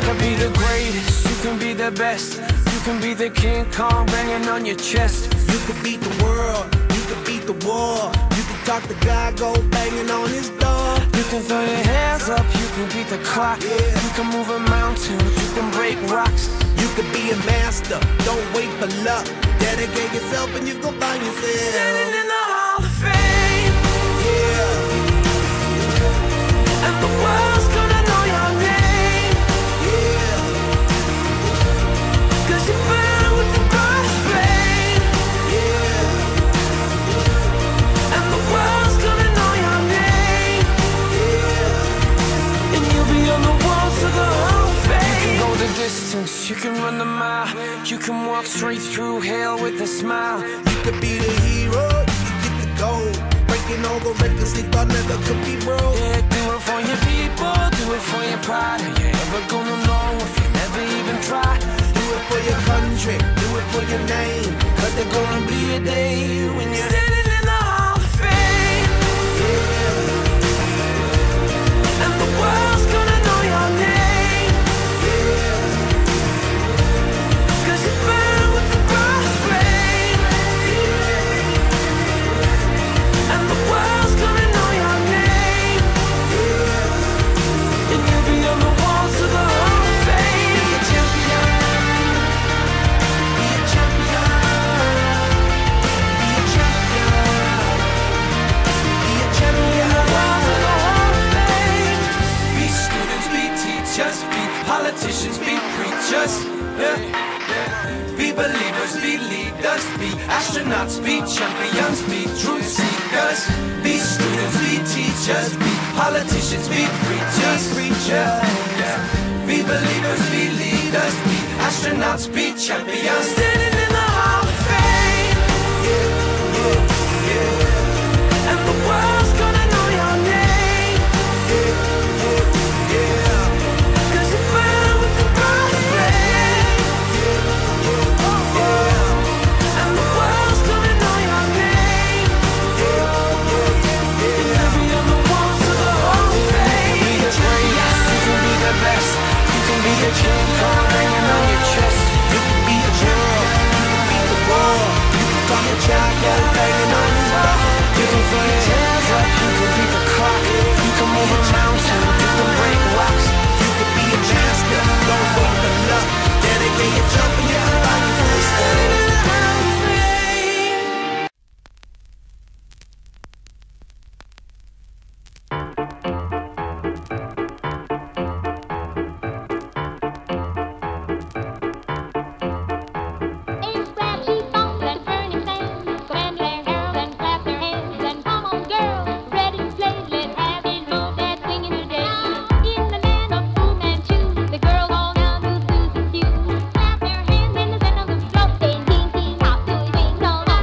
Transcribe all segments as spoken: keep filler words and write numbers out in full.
could be the greatest, you can be the best. You can be the King Kong banging on your chest. You could beat the world, you could beat the war. You can talk to God, go banging on his door. You can throw your hands up, you can beat the clock. Yeah. You can move a mountain, you can break rocks. You could be a master, don't wait for luck. Dedicate yourself and you gon' find yourself standing in the Hall of Fame. Yeah. And the world's gonna know your name. Yeah. Cause you burn with the brightest flame. Yeah. And the world's gonna know your name. Yeah. And you'll be on the walls of the Hall of Fame. You can go the distance, you can run the mile. You can walk straight through hell with a smile. You could be the hero, you can get the gold. Breaking all the records they thought never could be broke. Yeah, do it for your people, do it for your pride. Are you ever gonna know if you never even try? Do it for your country, do it for your name. Cause there's gonna be a day when you're standing in the Hall of Fame. Yeah. And the world's gonna know your name. Yeah. Cause you burn with the brightest flame. Yeah. And the world's gonna know your name. Yeah. And you'll be on the walls of the Hall of Fame. Be a champion. Be a champion. Be a champion. Be a champion. Walls of the Hall of Fame. Be students, be teachers, be politicians, be preachers. Yeah. Be believers, be leaders, be astronauts, be champions, be truth seekers. Be students, be teachers, be politicians, be preachers, preachers. Yeah. Be believers, be leaders, be astronauts, be champions. Standing in the Hall of Fame. Yeah, yeah, yeah. And the world's gonna know your name. Yeah, yeah, yeah. Cause you burn with the brightest flame. And the world's gonna know your name. And you'll be on the walls of the Hall of Fame. You can be the greatest, you can be the best. You can be the King Kong banging on your chest. You can be a hero, you can beat the war. You can call your child, go banging on his door. You can throw your hands up, you can beat the clock. You can move a mountain, you can break rocks. You can be a master, don't wait for luck. Dedicate yourself and you can find yourself Standing in the Hall of Fame. Ace grab cheekbones and turn his hands. Command your girls and clap their hands. And come on, girls, ready to play. Let's have it move that swing in the day. In the land of Fu Manchu, the girls all now do Susan Q. Clap their hands in the center of the floor. Say, ding, ding, hop, do it, ding, dong, dong.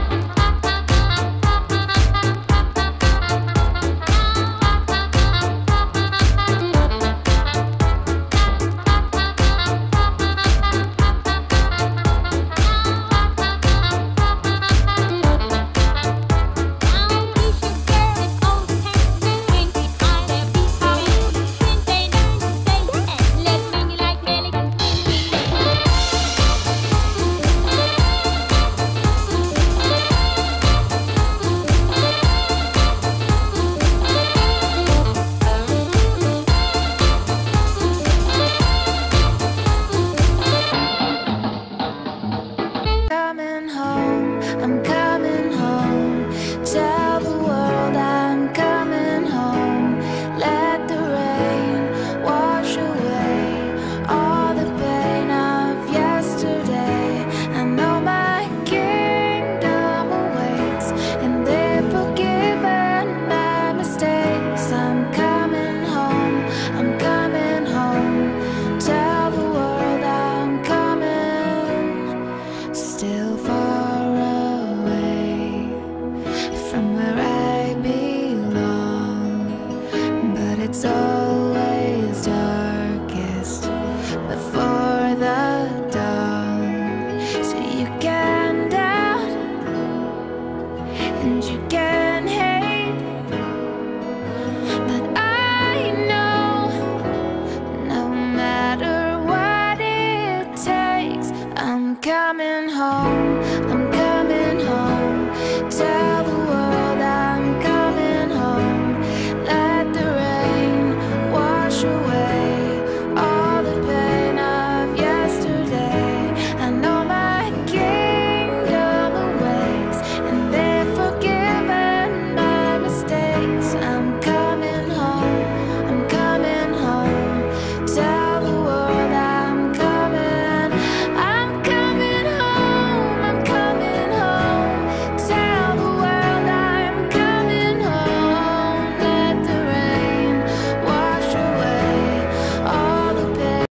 Coming home, I'm coming home. Tell the world I'm coming home. Let the rain wash away all the pain of yesterday. I know my kingdom awaits, and they've forgiven my mistakes. I'm coming home, I'm coming home. Tell the world I'm coming. Still far away from where I belong, but it's always darkest before the dawn. So you can doubt and you can